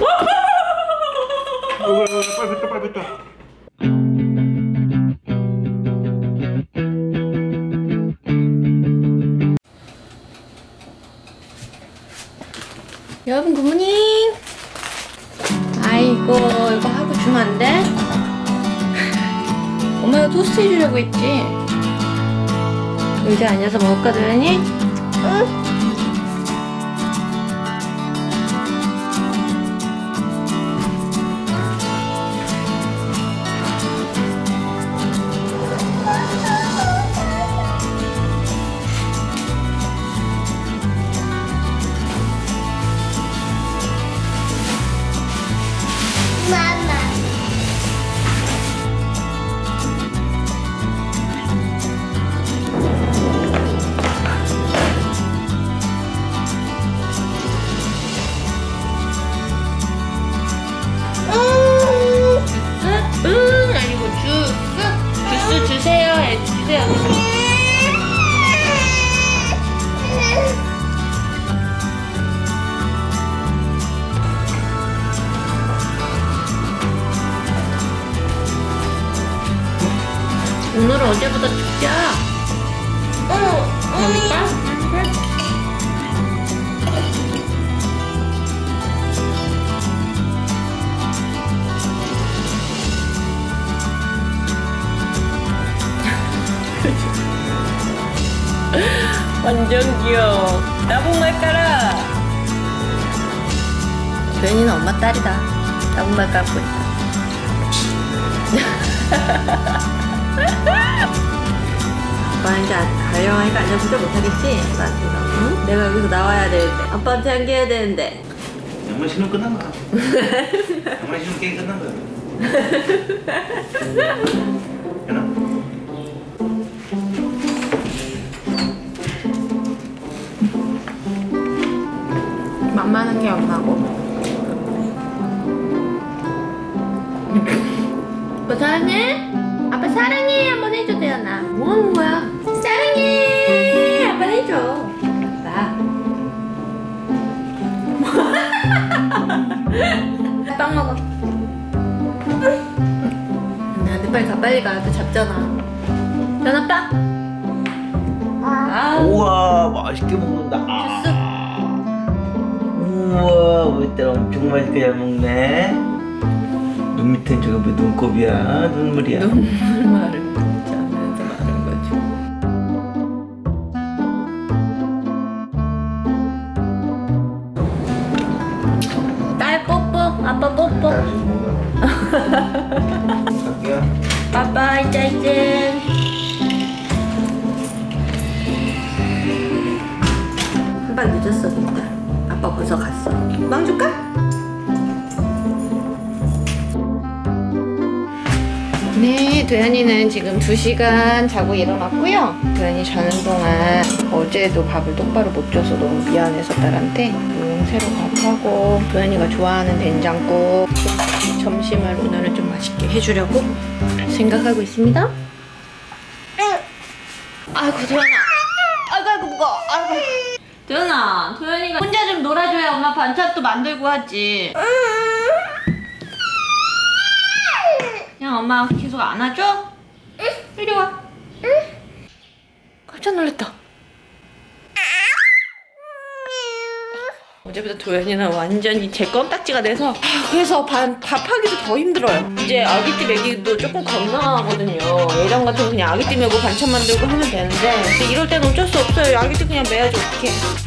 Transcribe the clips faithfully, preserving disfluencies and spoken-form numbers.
어, 빨리 뱉어, 빨리 뱉어. 여러분 굿모닝. 아이고 이거 하고 주면 안 돼? 엄마가 토스트 해주려고 했지? 의자 앉아서 먹을까 도연이? 응. 오늘은 어제보다 춥죠? 어, 그러니까? 그래. 완전 귀여워. 나봉말 깔아. 도연이는 엄마 딸이다. 나봉말 깔고 있다. 아빠 이제 가영이가 앉아보자 못하겠지? 아빠한테 응? 내가 여기서 나와야 되는데 아빠한테 안겨야 되는데. 영만 신혼 끝난 거야. 영만 신혼 게임 끝난 거야. 연아. 만만한 게 엄마고. 아빠 사랑해? 아빠 사랑해 한번 해줘 대연아. 뭐 하는 거야? 사랑해 아빠 해줘. 아빠. 빵 먹어. 나한테 빨리 가 빨리 가. 또 잡잖아. 연아 빵. 아. 우와 맛있게 먹는다. 줬어. 우와 우리 딸 엄청 맛있게 잘 먹네. 눈 밑엔 저거 왜 눈곱이야? 눈물이야? 눈물 마른 거지 않아서 마른 거지. 딸 뽀뽀 아빠 뽀뽀. 갈게요. 빠빠이 짜이젠. 한 발 늦었어 진짜. 아빠 벌써 갔어. 빵 줄까? 네, 도연이는 지금 두 시간 자고 일어났고요. 도연이 자는 동안 어제도 밥을 똑바로 못 줘서 너무 미안해서 딸한테 음, 새로 밥하고 도연이가 좋아하는 된장국 점심을 오늘은 좀 맛있게 해주려고 생각하고 있습니다. 아이고 도연아, 아이고 아이고 무거워. 아이고. 도연아, 도연이가 혼자 좀 놀아줘야 엄마 반찬도 만들고 하지. 그냥 엄마 계속 안아줘? 응. 이리 와. 응. 깜짝 놀랐다. 어제부터 도연이는 완전히 제 껌딱지가 돼서 그래서 밥, 밥하기도 더 힘들어요. 이제 아기띠 먹이도 조금 건강하거든요. 예전 같으면 그냥 아기띠 먹고 반찬 만들고 하면 되는데 근데 이럴 땐 어쩔 수 없어요. 아기띠 그냥 매야지 어떡해.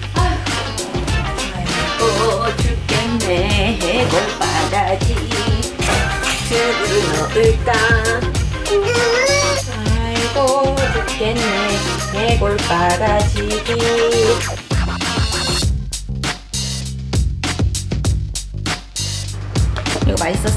아이고 죽겠네 해골바다지 을 넣을까? 아이고 죽겠네 해골바가지기. 이거 맛있었어?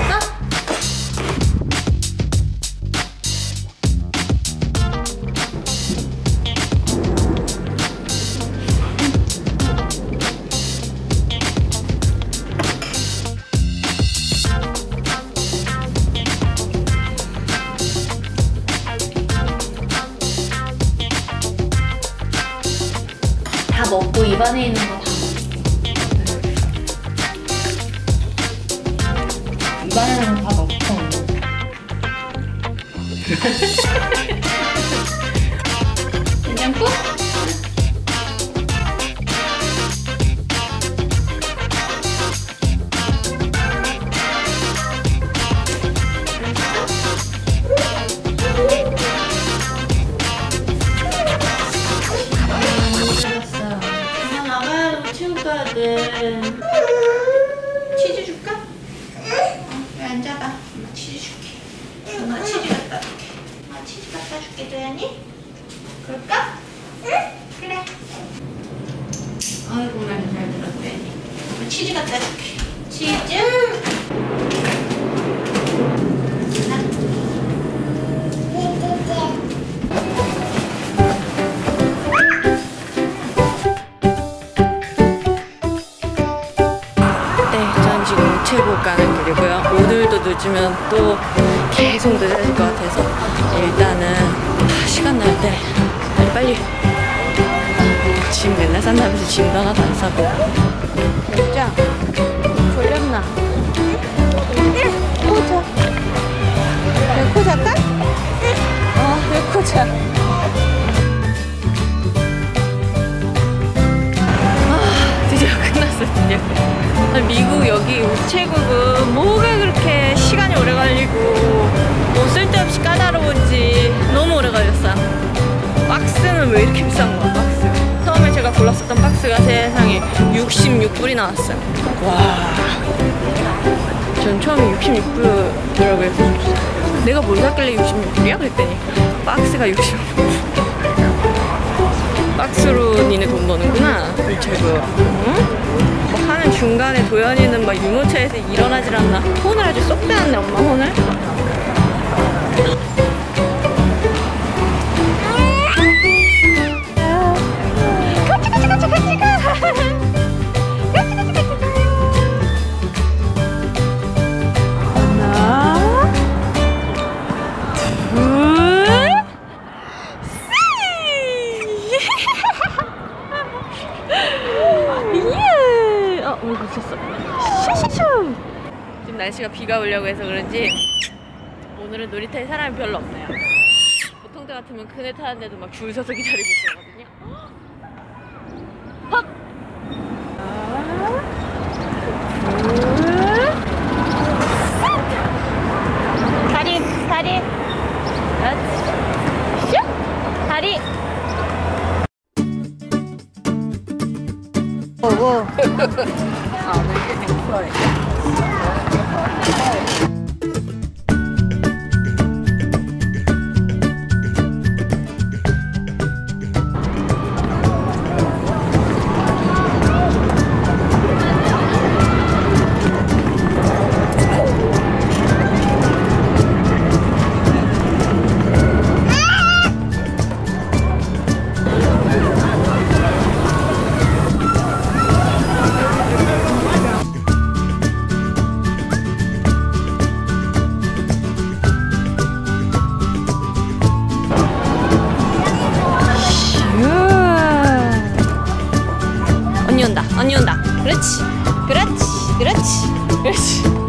다 먹고 입안에 있는 거 다 바나나는 밥 없어. 된장국? 치즈 줄까? 어, 왜 앉아봐. 엄마 치즈 줄게. 엄마 치즈 갖다 줄게. 엄마 치즈 갖다 줄게, 도연이. 그럴까? 응? 그래. 아이고, 말도 잘 들어, 도연이. 엄마 치즈 갖다 줄게. 치즈. 우체국 가는 길이고요. 오늘도 늦으면 또 계속 늦어질 것 같아서 일단은 시간 날 때 빨리 빨리 짐 맨날 산다면서 짐도 하나도 안 싸고. 진짜 졸렸나? 코 자. 내 코 잘까? 어, 내 코 자. 아, 드디어 끝났어, 드디어. 미국 여기 우체국은 뭐가 그렇게 시간이 오래 걸리고 뭐 쓸데없이 까다로운지 너무 오래 걸렸어요. 박스는 왜 이렇게 비싼 거야, 박스. 처음에 제가 골랐었던 박스가 세상에 육십육 불이 나왔어요. 와, 전 처음에 육십육 불이라고 해서 내가 뭘 샀길래 육십육 불이야? 그랬더니 박스가 육십육 불. 박스로 니네 돈 버는구나, 우체국. 응? 뭐 하는 중간에 도연이는 막 유모차에서 일어나질 않나. 혼을 아주 쏙 빼놨네, 엄마 혼을. 같이 같이 같이 같이 가. 같이 같이 같이 가. 하나, 둘, 셋. 어, 물 붙였어. 슈슈슈. 지금 날씨가 비가 오려고 해서 그런지 오늘은 놀이터에 사람이 별로 없네요. 보통 때 같으면 그네 타는데도 막 줄 서서 기다리고 있거든요. 헉! 하나, 둘, 셋! 다리, 다리. 그렇지. 슉! 다리. 오고. 아, 왜 이렇게 좋아해? 언니 온다, 언니 온다. 그렇지, 그렇지, 그렇지, 그렇지.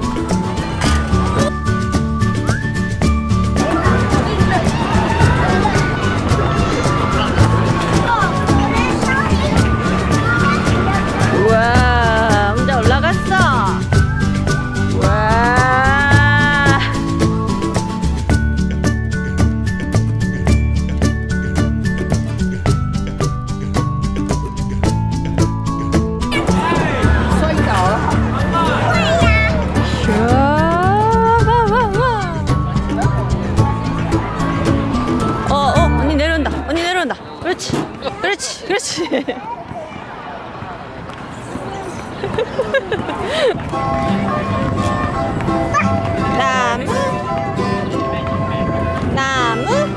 우와, 혼자 올라갔어. 우와. 그렇지, 그렇지, 그렇지. 나무, 나무.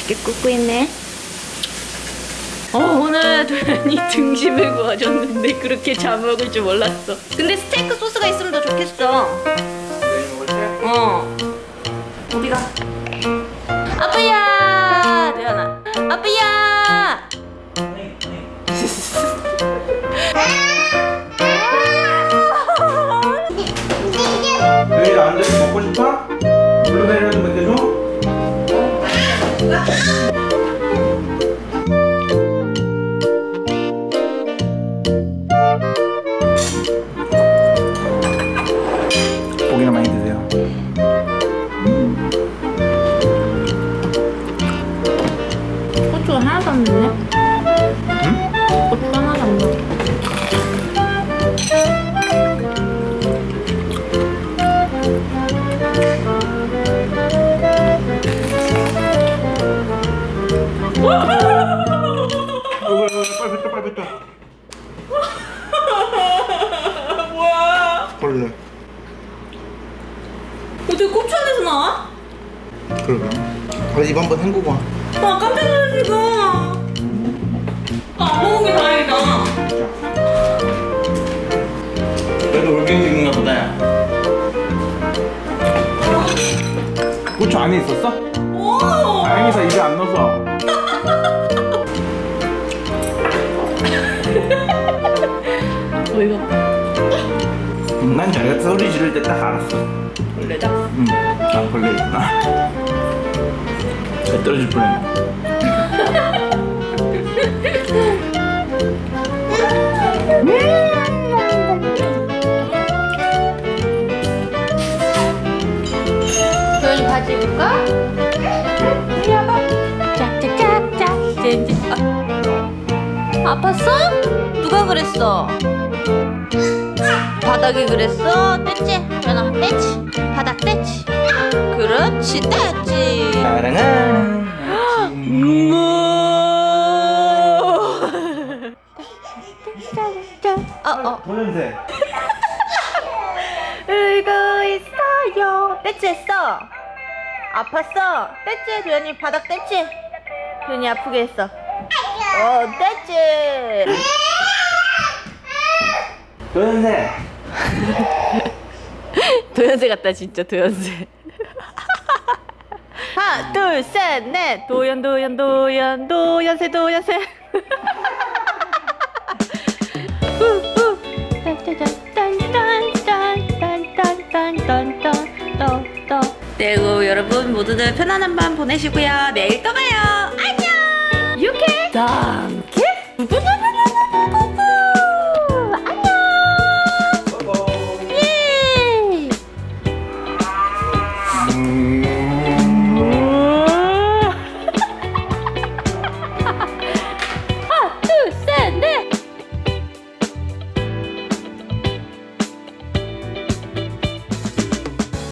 맛있게 굽고 있네. 어, 오늘 도현이 등심을 구워줬는데 그렇게 잘 먹을 줄 몰랐어. 근데 스테이크 소스가 있으면 더 좋겠어. 어. 어디가? 아빠야! 도현아. 아빠야! 왜 앉아서 먹고 싶어? 블루베리 좀 먹여줘? 고기나 많이 드세요. 고추가 하나도 안 넣네. 응? 고추가 하나도 안 넣어. 빨리 뱉어 빨리 뱉어. 뭐야? 벌레. 어떻게 고추 안에서 나와? 그러게. 그래 입 한번 헹구고 와. 아, 깜짝 놀랐어 지금. 아, 안 먹은 게 다행이다. 그래도 올갱이인가 보다. 고추 안에 있었어? 오! 다행이다 입에 안 넣어서. 어이가 음, 난 자기가 소리 지를 때 딱 알았어. 원래다? 응. 아 벌레 있구나. 배 떨어질 뻔했네. 도현이 바지 입을까? 짝짝짝짝. 아, 아팠어? 누가 그랬어? 바닥이 그랬어? 뗐지? 도현아 뗐지? 바닥 뗐지? 그렇지 뗐지. 사랑하는 어, 어. 도연새. 울고 있어요. 뗐지 했어? 아팠어? 뗐지? 도현이 바닥 뗐지? 도현이 아프게 했어. 어, 뗐지? 도연새. 도연새 같다 진짜 도연새. 하나 둘 셋 넷 도연 도연 도연 도연새 도연새. 네, 여러분 모두들 편안한 밤 보내시고요. 내일 또 봐요.